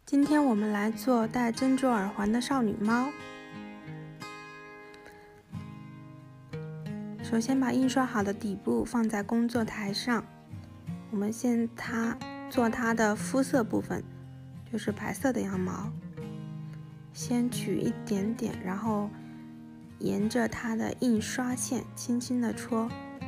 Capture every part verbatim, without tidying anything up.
今天我们来做戴珍珠耳环的少女猫。首先把印刷好的底部放在工作台上，我们先它做它的肤色部分，就是白色的羊毛。先取一点点，然后沿着它的印刷线轻轻地戳。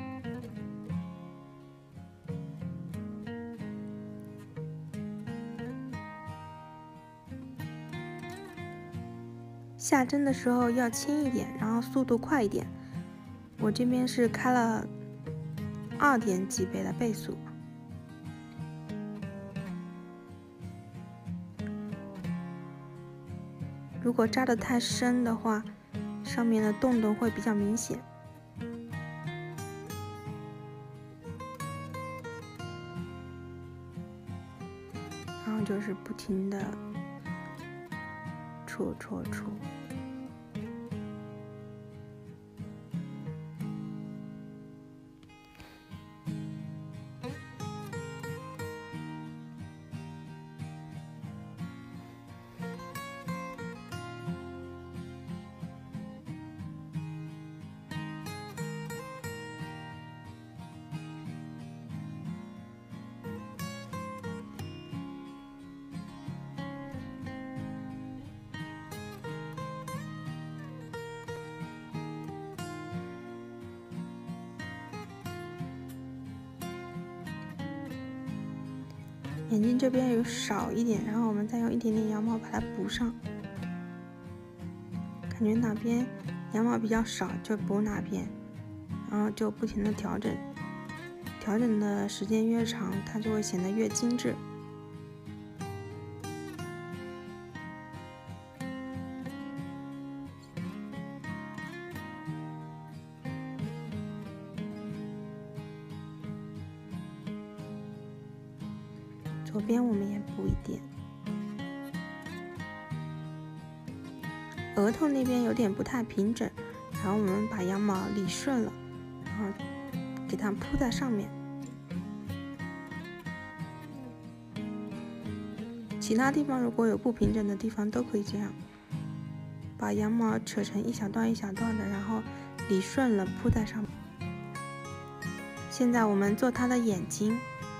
下针的时候要轻一点，然后速度快一点。我这边是开了二点几倍的倍速。如果扎得太深的话，上面的洞洞会比较明显。然后就是不停的戳戳戳。眼睛这边有少一点，然后我们再用一点点羊毛把它补上。感觉哪边羊毛比较少就补哪边，然后就不停的调整，调整的时间越长，它就会显得越精致。左边我们也补一点，额头那边有点不太平整，然后我们把羊毛理顺了，然后给它铺在上面。其他地方如果有不平整的地方都可以这样，把羊毛扯成一小段一小段的，然后理顺了铺在上面。现在我们做它的眼睛。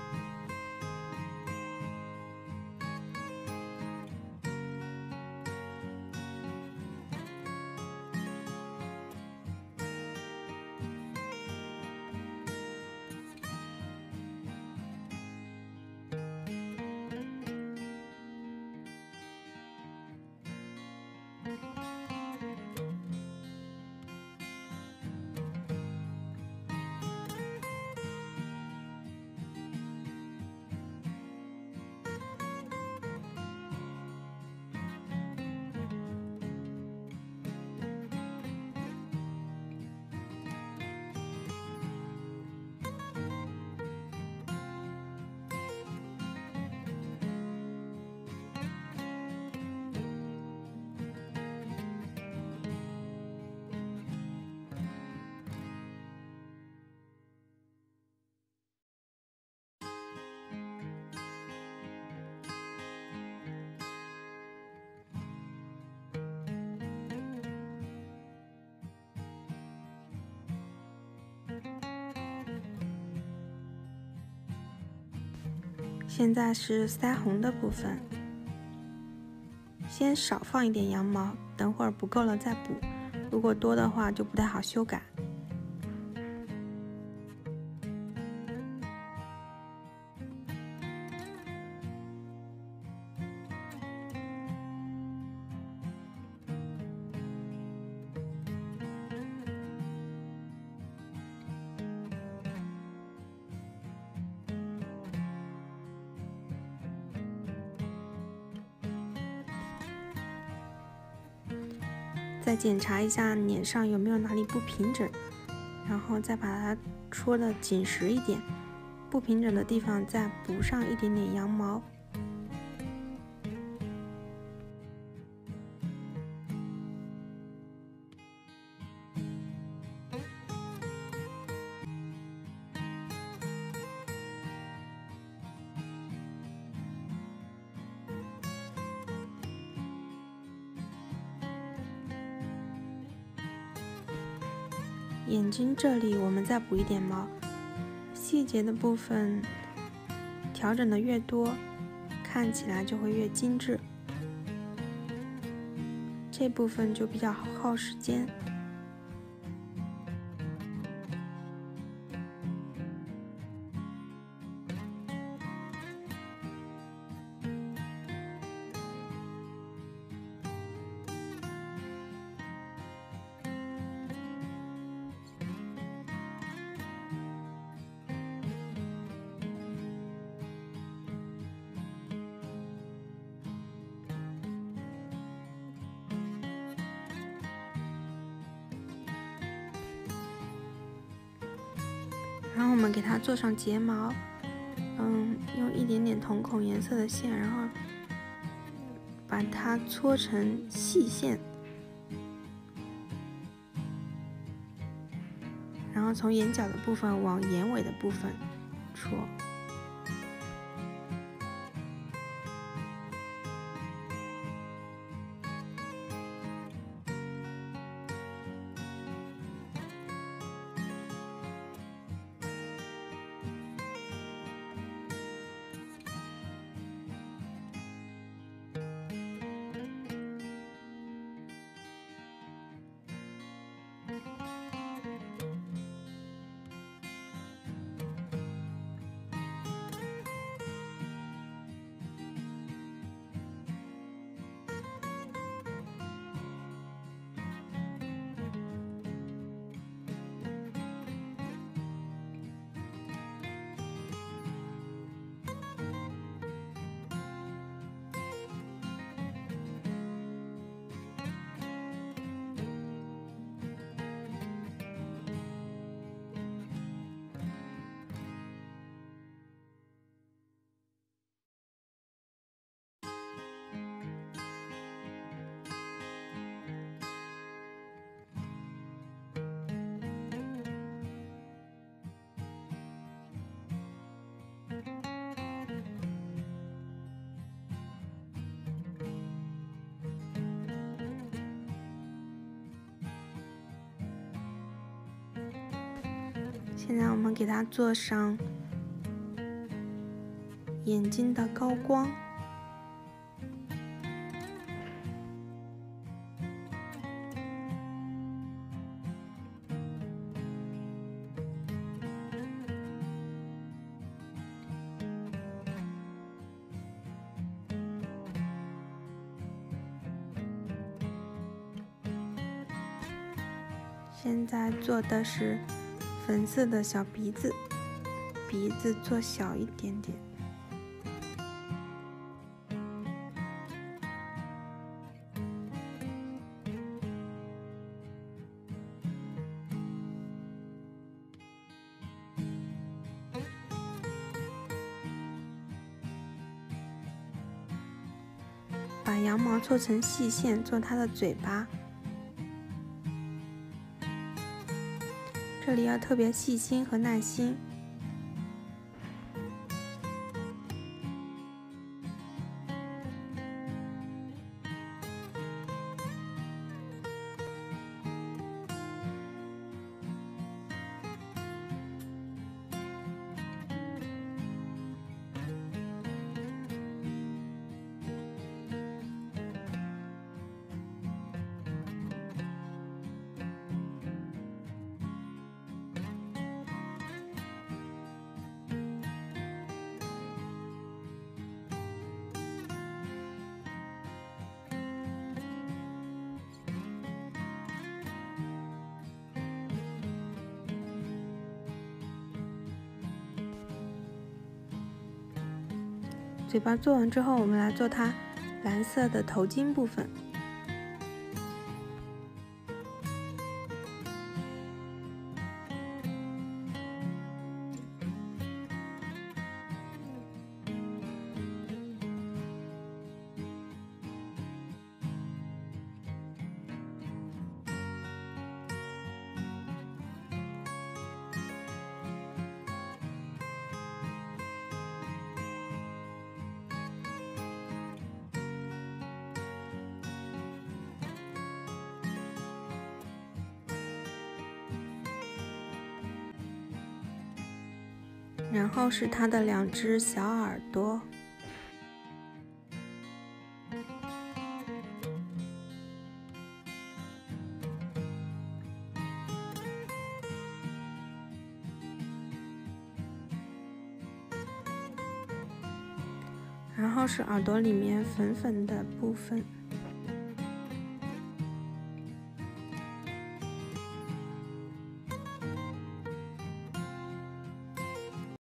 现在是腮红的部分，先少放一点羊毛，等会儿不够了再补，如果多的话就不太好修改。再检查一下脸上有没有哪里不平整，然后再把它戳得紧实一点，不平整的地方再补上一点点羊毛。 眼睛这里我们再补一点毛，细节的部分调整的越多，看起来就会越精致。这部分就比较耗时间。然后我们给它做上睫毛，嗯，用一点点瞳孔颜色的线，然后把它搓成细线，然后从眼角的部分往眼尾的部分戳。现在我们给它做上眼睛的高光。现在做的是粉色的小鼻子，鼻子做小一点点。把羊毛搓成细线，做它的嘴巴。这里要特别细心和耐心。嘴巴做完之后，我们来做它蓝色的头巾部分。 然后是它的两只小耳朵。然后是耳朵里面粉粉的部分。